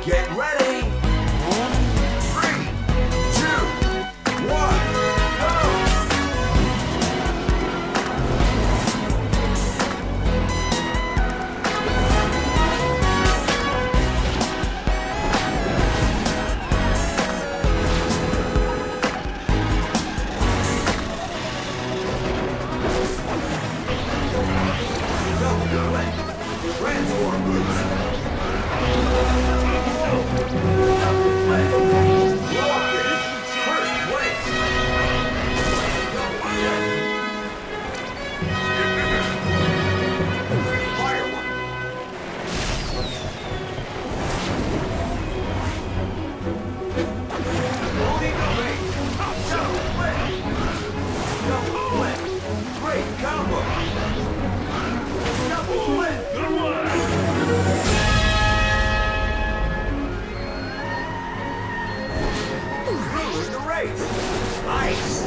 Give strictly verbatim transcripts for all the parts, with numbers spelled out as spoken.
Get ready! Three, two, one, go! Double leg. Transform boost. Nice!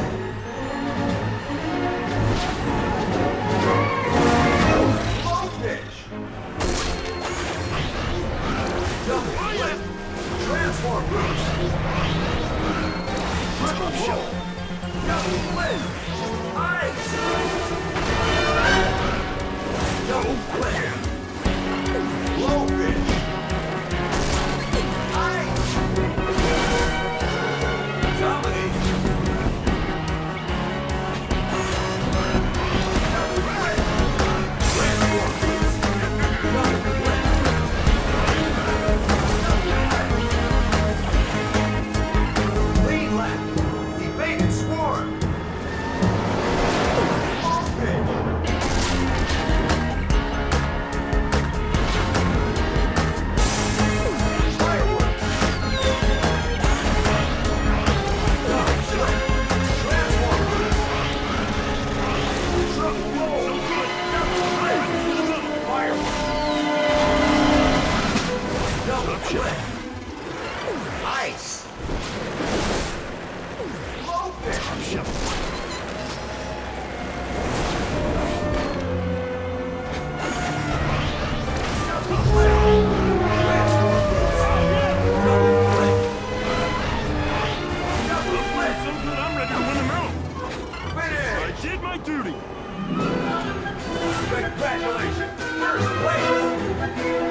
Low pitch! Double flip! Transform boost! Triple roll! Double flip! Ice! Double flip! Low pitch! Ice! Dominate! Ice! Low pitch! Double flip! Transform boost! Double flip! Double flip! So good I'm ready to win the medal! Finish! I did my duty! Congratulations! First place!